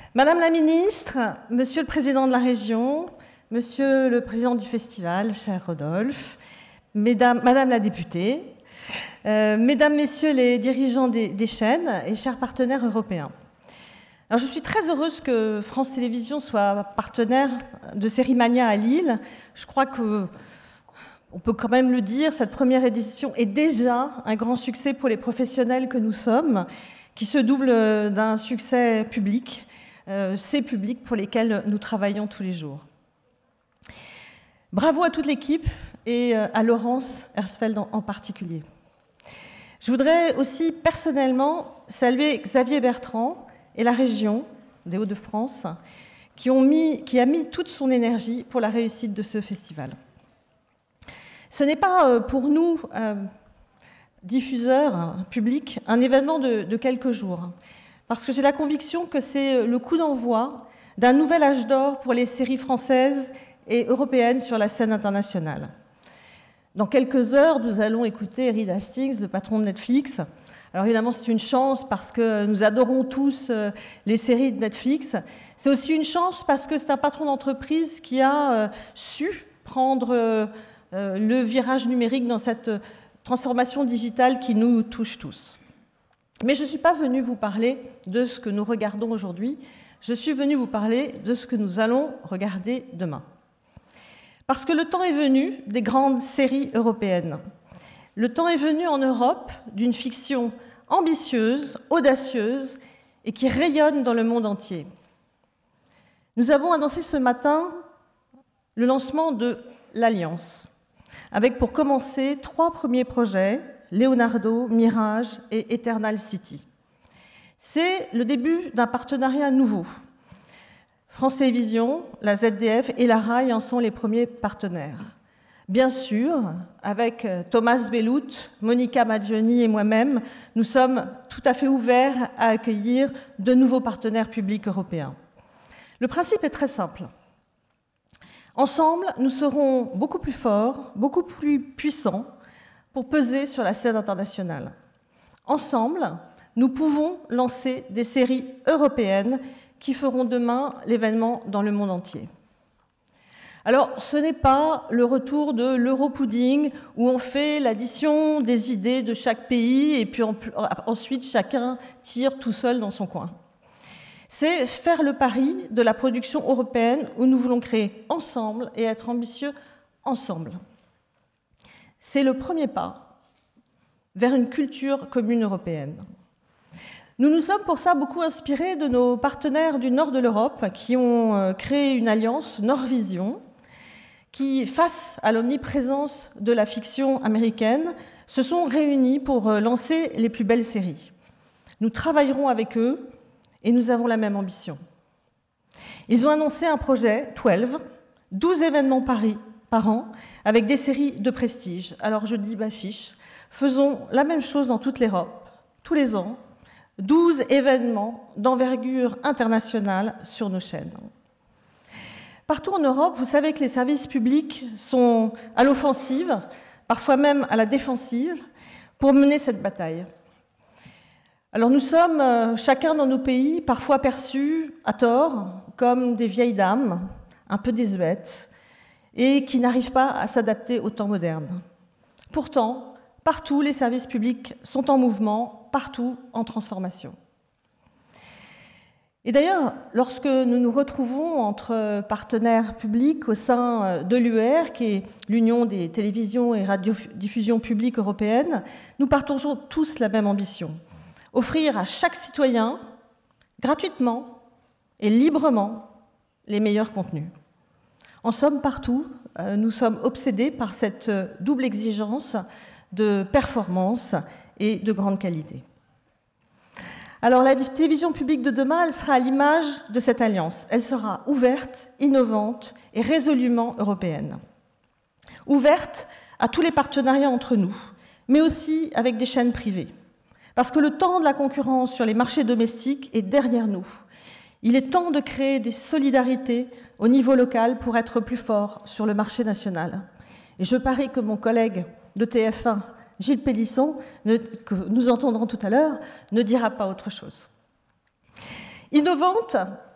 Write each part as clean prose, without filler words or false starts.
Madame la ministre, Monsieur le Président de la région, Monsieur le Président du festival, cher Rodolphe, Madame la députée, Mesdames, Messieurs les dirigeants des chaînes et chers partenaires européens. Alors, je suis très heureuse que France Télévisions soit partenaire de Sérimania à Lille. Je crois qu'on peut quand même le dire, cette première édition est déjà un grand succès pour les professionnels que nous sommes, qui se double d'un succès public, ces publics pour lesquels nous travaillons tous les jours. Bravo à toute l'équipe et à Laurence Hersfeld en particulier. Je voudrais aussi personnellement saluer Xavier Bertrand et la région des Hauts-de-France qui a mis toute son énergie pour la réussite de ce festival. Ce n'est pas pour nous, diffuseurs publics, un événement de quelques jours, parce que j'ai la conviction que c'est le coup d'envoi d'un nouvel âge d'or pour les séries françaises et européennes sur la scène internationale. Dans quelques heures, nous allons écouter Reed Hastings, le patron de Netflix. Alors évidemment, c'est une chance parce que nous adorons tous les séries de Netflix. C'est aussi une chance parce que c'est un patron d'entreprise qui a su prendre le virage numérique dans cette transformation digitale qui nous touche tous. Mais je ne suis pas venue vous parler de ce que nous regardons aujourd'hui, je suis venue vous parler de ce que nous allons regarder demain. Parce que le temps est venu des grandes séries européennes. Le temps est venu en Europe d'une fiction ambitieuse, audacieuse et qui rayonne dans le monde entier. Nous avons annoncé ce matin le lancement de l'Alliance, avec pour commencer 3 premiers projets, Leonardo, Mirage et Eternal City. C'est le début d'un partenariat nouveau. France Télévisions, la ZDF et la RAI en sont les premiers partenaires. Bien sûr, avec Thomas Bellout, Monica Maggioni et moi-même, nous sommes tout à fait ouverts à accueillir de nouveaux partenaires publics européens. Le principe est très simple. Ensemble, nous serons beaucoup plus forts, beaucoup plus puissants pour peser sur la scène internationale. Ensemble, nous pouvons lancer des séries européennes qui feront demain l'événement dans le monde entier. Alors, ce n'est pas le retour de l'Europudding où on fait l'addition des idées de chaque pays et puis ensuite chacun tire tout seul dans son coin. C'est faire le pari de la production européenne où nous voulons créer ensemble et être ambitieux ensemble. C'est le premier pas vers une culture commune européenne. Nous nous sommes pour ça beaucoup inspirés de nos partenaires du nord de l'Europe qui ont créé une alliance Nordvision qui, face à l'omniprésence de la fiction américaine, se sont réunis pour lancer les plus belles séries. Nous travaillerons avec eux et nous avons la même ambition. Ils ont annoncé un projet 12 événements par an, avec des séries de prestige. Alors je dis chiche, faisons la même chose dans toute l'Europe, tous les ans, 12 événements d'envergure internationale sur nos chaînes. Partout en Europe, vous savez que les services publics sont à l'offensive, parfois même à la défensive, pour mener cette bataille. Alors nous sommes, chacun dans nos pays, parfois perçus, à tort, comme des vieilles dames, un peu désuètes, et qui n'arrivent pas à s'adapter au temps moderne. Pourtant, partout, les services publics sont en mouvement, partout en transformation. Et d'ailleurs, lorsque nous nous retrouvons entre partenaires publics au sein de l'UER, qui est l'Union des télévisions et radiodiffusions publiques européennes, nous partageons tous la même ambition. Offrir à chaque citoyen, gratuitement et librement, les meilleurs contenus. En somme, partout, nous sommes obsédés par cette double exigence de performance et de grande qualité. Alors la télévision publique de demain, elle sera à l'image de cette alliance. Elle sera ouverte, innovante et résolument européenne. Ouverte à tous les partenariats entre nous, mais aussi avec des chaînes privées. Parce que le temps de la concurrence sur les marchés domestiques est derrière nous. Il est temps de créer des solidarités au niveau local pour être plus fort sur le marché national. Et je parie que mon collègue de TF1, Gilles Pélisson, que nous entendrons tout à l'heure, ne dira pas autre chose. Innovante,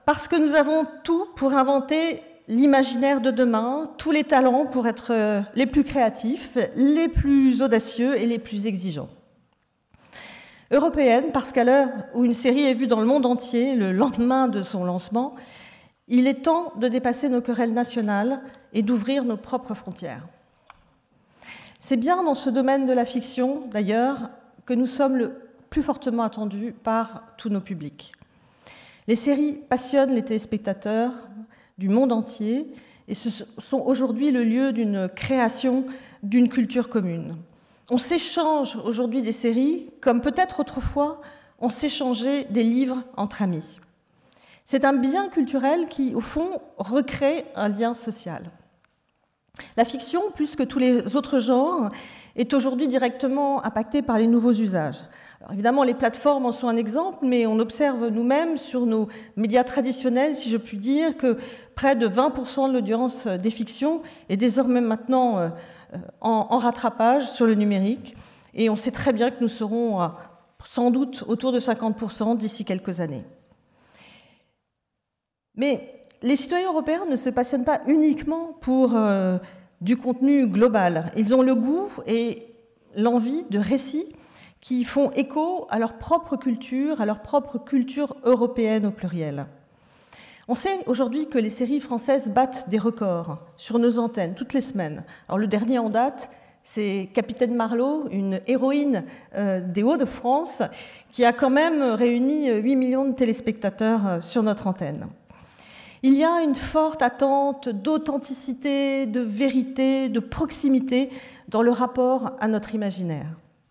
parce que nous avons tout pour inventer l'imaginaire de demain, tous les talents pour être les plus créatifs, les plus audacieux et les plus exigeants. Européenne, parce qu'à l'heure où une série est vue dans le monde entier, le lendemain de son lancement, il est temps de dépasser nos querelles nationales et d'ouvrir nos propres frontières. C'est bien dans ce domaine de la fiction, d'ailleurs, que nous sommes le plus fortement attendus par tous nos publics. Les séries passionnent les téléspectateurs du monde entier et ce sont aujourd'hui le lieu d'une création d'une culture commune. On s'échange aujourd'hui des séries comme peut-être autrefois on s'échangeait des livres entre amis. C'est un bien culturel qui, au fond, recrée un lien social. La fiction, plus que tous les autres genres, est aujourd'hui directement impactée par les nouveaux usages. Alors évidemment, les plateformes en sont un exemple, mais on observe nous-mêmes sur nos médias traditionnels, si je puis dire, que près de 20% de l'audience des fictions est désormais maintenant en rattrapage sur le numérique. Et on sait très bien que nous serons sans doute autour de 50% d'ici quelques années. Mais les citoyens européens ne se passionnent pas uniquement pour du contenu global. Ils ont le goût et l'envie de récits qui font écho à leur propre culture européenne au pluriel. On sait aujourd'hui que les séries françaises battent des records sur nos antennes toutes les semaines. Alors le dernier en date, c'est Capitaine Marlowe, une héroïne des Hauts-de-France, qui a quand même réuni 8 millions de téléspectateurs sur notre antenne. Il y a une forte attente d'authenticité, de vérité, de proximité dans le rapport à notre imaginaire.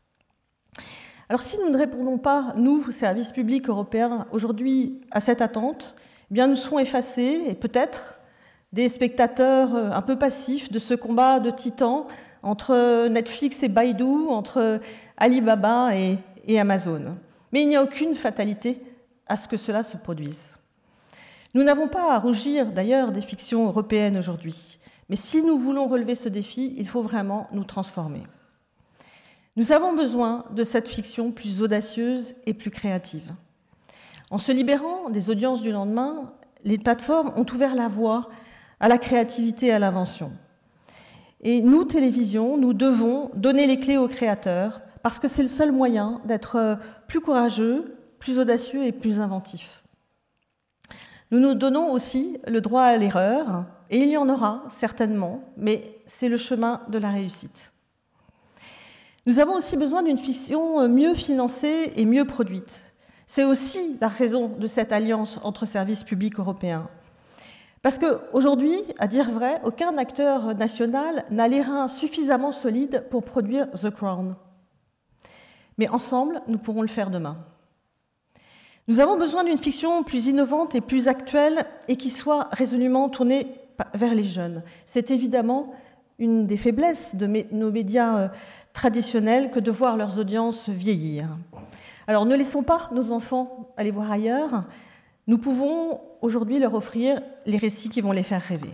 Alors si nous ne répondons pas, nous, services publics européens, aujourd'hui à cette attente, eh bien nous serons effacés et peut-être des spectateurs un peu passifs de ce combat de titans entre Netflix et Baidu, entre Alibaba et Amazon. Mais il n'y a aucune fatalité à ce que cela se produise. Nous n'avons pas à rougir d'ailleurs des fictions européennes aujourd'hui, mais si nous voulons relever ce défi, il faut vraiment nous transformer. Nous avons besoin de cette fiction plus audacieuse et plus créative. En se libérant des audiences du lendemain, les plateformes ont ouvert la voie à la créativité et à l'invention. Et nous, télévision, nous devons donner les clés aux créateurs parce que c'est le seul moyen d'être plus courageux, plus audacieux et plus inventif. Nous nous donnons aussi le droit à l'erreur, et il y en aura certainement, mais c'est le chemin de la réussite. Nous avons aussi besoin d'une fiction mieux financée et mieux produite. C'est aussi la raison de cette alliance entre services publics européens. Parce qu'aujourd'hui, à dire vrai, aucun acteur national n'a les reins suffisamment solides pour produire The Crown. Mais ensemble, nous pourrons le faire demain. Nous avons besoin d'une fiction plus innovante et plus actuelle et qui soit résolument tournée vers les jeunes. C'est évidemment une des faiblesses de nos médias traditionnels que de voir leurs audiences vieillir. Alors ne laissons pas nos enfants aller voir ailleurs. Nous pouvons aujourd'hui leur offrir les récits qui vont les faire rêver.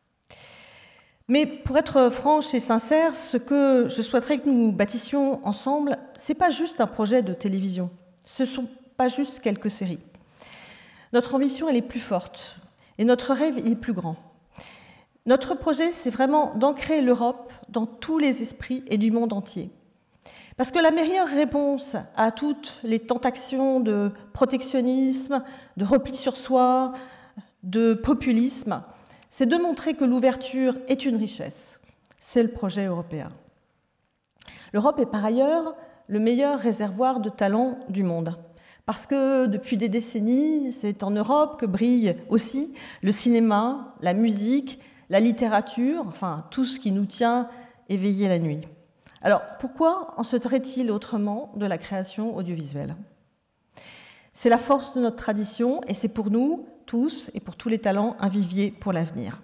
Mais pour être franche et sincère, ce que je souhaiterais que nous bâtissions ensemble, ce n'est pas juste un projet de télévision. Ce sont pas juste quelques séries. Notre ambition, elle est plus forte et notre rêve, il est plus grand. Notre projet, c'est vraiment d'ancrer l'Europe dans tous les esprits et du monde entier. Parce que la meilleure réponse à toutes les tentations de protectionnisme, de repli sur soi, de populisme, c'est de montrer que l'ouverture est une richesse. C'est le projet européen. L'Europe est par ailleurs le meilleur réservoir de talents du monde. Parce que depuis des décennies, c'est en Europe que brille aussi le cinéma, la musique, la littérature, enfin tout ce qui nous tient éveillés la nuit. Alors pourquoi en serait-il autrement de la création audiovisuelle? C'est la force de notre tradition et c'est pour nous tous et pour tous les talents un vivier pour l'avenir.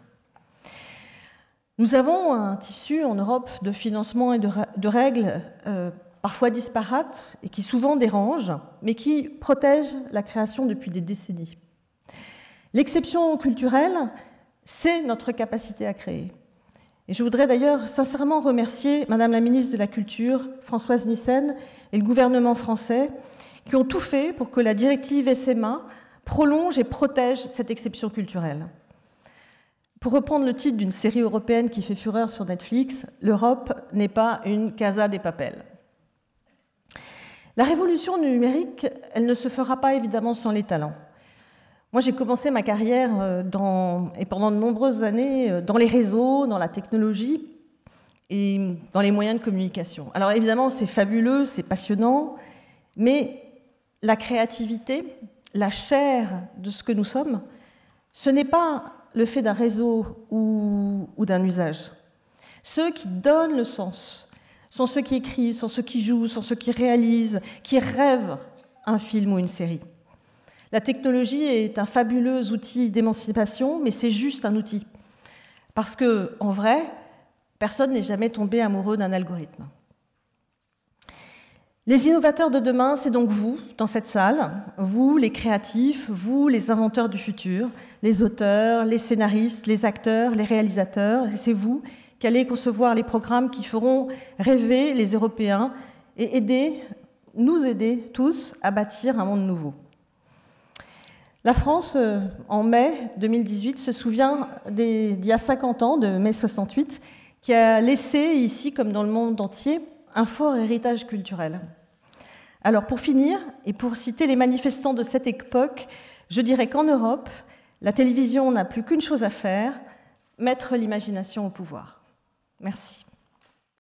Nous avons un tissu en Europe de financement et de règles parfois disparates et qui souvent dérangent, mais qui protègent la création depuis des décennies. L'exception culturelle, c'est notre capacité à créer. Et je voudrais d'ailleurs sincèrement remercier Madame la ministre de la Culture, Françoise Nyssen, et le gouvernement français, qui ont tout fait pour que la directive SMA prolonge et protège cette exception culturelle. Pour reprendre le titre d'une série européenne qui fait fureur sur Netflix, l'Europe n'est pas une Casa de Papel. La révolution numérique, elle ne se fera pas évidemment sans les talents. Moi, j'ai commencé ma carrière et pendant de nombreuses années dans les réseaux, dans la technologie et dans les moyens de communication. Alors évidemment, c'est fabuleux, c'est passionnant, mais la créativité, la chair de ce que nous sommes, ce n'est pas le fait d'un réseau ou d'un usage. Ceux qui donnent le sens sont ceux qui écrivent, sont ceux qui jouent, sont ceux qui réalisent, qui rêvent un film ou une série. La technologie est un fabuleux outil d'émancipation, mais c'est juste un outil. Parce qu'en vrai, personne n'est jamais tombé amoureux d'un algorithme. Les innovateurs de demain, c'est donc vous, dans cette salle, vous, les créatifs, vous, les inventeurs du futur, les auteurs, les scénaristes, les acteurs, les réalisateurs, et c'est vous qui allez concevoir les programmes qui feront rêver les Européens et nous aider tous à bâtir un monde nouveau. La France, en mai 2018, se souvient d'il y a 50 ans, de mai 68, qui a laissé, ici comme dans le monde entier, un fort héritage culturel. Alors pour finir, et pour citer les manifestants de cette époque, je dirais qu'en Europe, la télévision n'a plus qu'une chose à faire, mettre l'imagination au pouvoir. Merci.